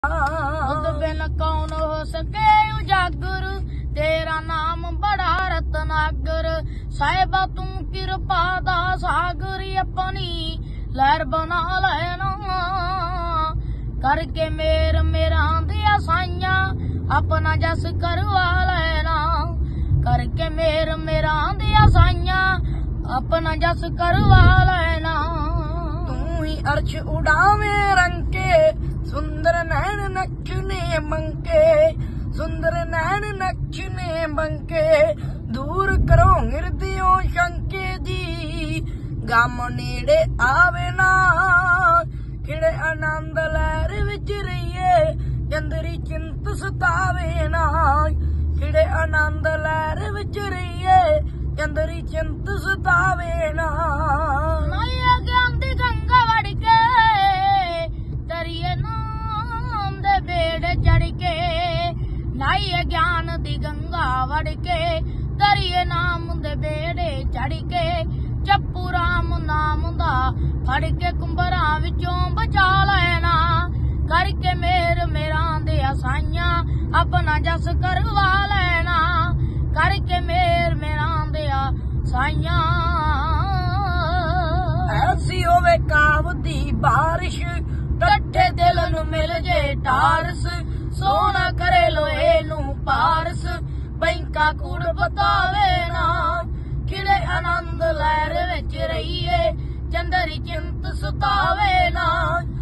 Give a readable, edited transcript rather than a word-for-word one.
खुद बिन कौन हो सके उजागर, तेरा नाम बड़ा रत्नागर। साहिबा तू कृपा दा सागर, अपनी लहर बना लेना। करके मेरा दिया साइया, अपना जस करवा लेना। करके मेरा दिया साइया, अपना जस करवा लेना। तू ही अर्श उड़ावे रंग के, सुंदर नैन नक्शने मंके। सुंदर नैन नक्शने मंके, दूर करो हृदयों शंके जी। गम नेड़े आवे ना, खिड़े आनंद लहर विच रहिए। जंदरी चिंत सतावे ना, खिड़े आनंद लहर विच रहिए। जंदरी चिंत सतावे ना। मैया ज्ञान दी गंगा वड़ के, तरिए नाम दे बेड़ चढ़ के। नाइए ज्ञान दी गंगा वड़ के, तरिए नाम दे बेड़े चढ़ के। जप्पू राम नाम दा फड़ के, कुंभरा विचों बचा लेना। करके मेरा दिया साइया, अपना जस करवा लेना। करके मेरा दिया साइया। ऐसी होवे काव दी बारिश, टट्ठे दिल नू मिल जे टारस। सोना करे लोहे नू पारस, बैंका कूड़ बतावे ना। खिड़े आनंद लहर विच रहिए, चंदरी चिंत सतावे ना।